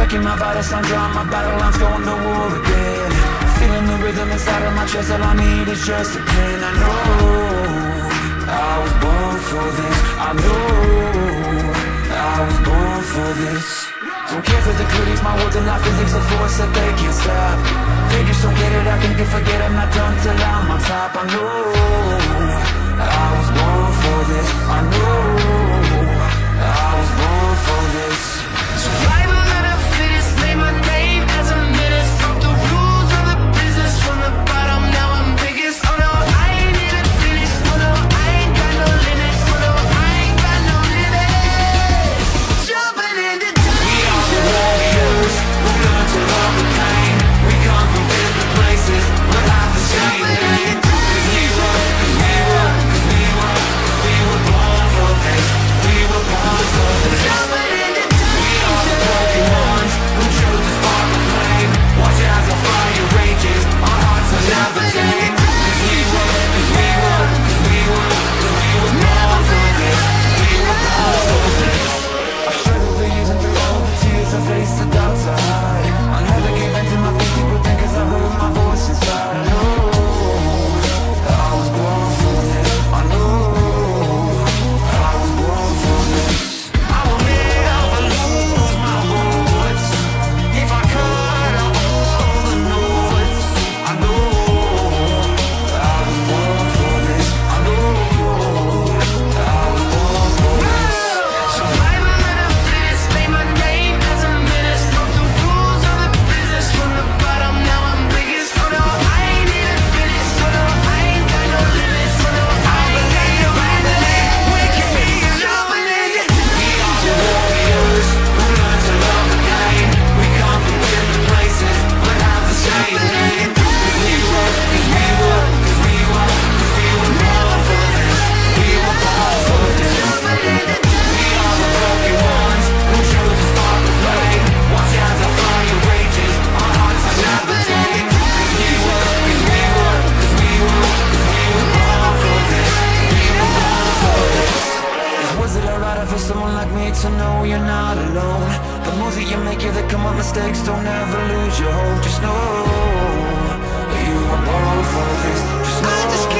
checking my vital signs, drawing my battle lines, going to war again. Feeling the rhythm inside of my chest, all I need is just a pen. I know I was born for this. I know I was born for this. Don't care for the critics, my words are not physics, a force that they can't stop. They just don't get it, I think they forget I'm not done till I'm on top. I know I was born for this. I know I was born for this. Survival of the fittest, made my name as a menace. Broke the rules of the business from the bottom, now I'm biggest. Oh no, I ain't even finished. Oh no, I ain't got no limits. Oh no, I ain't got no limits. Jumping into danger. We are the warriors who learn to love the pain. We come from different places, but have the same name. Cause we were born for this. We were born for this. Jumping into danger. We are the broken ones who chose to spark the flame. Watch as the fire rages, our hearts are never tamed. Cause we were born for this. We were born for this. I struggled for years and through all the tears I faced the doubts I hide. I never gave in to my fears, people think cause I heard my voice inside. I know I was born for this. I know I was born for this. I will never lose my voice. If I cut out all the noise, I know I was born for this. I know I was born for this. Survival of the fittest, made my name as a menace. Broke the rules of the business from the bottom, now I'm biggest. Oh no, I ain't even finished. Oh no, I ain't got no limits. Oh no, I ain't got no limits. We can be jumping into danger. We are the warriors who learn to love the pain. We come from different places, but have the same name. Cause we were born for this. We were born for this. We are the broken ones who chose to spark the flame. Watch as the fire rages, our hearts are never tamed. Cause we were born for this. We were born for this. Was it alright for someone like me to know you're not alone? The moves that you make, yeah, they come up mistakes. Don't ever lose your hope. Just know you were born for this. Just know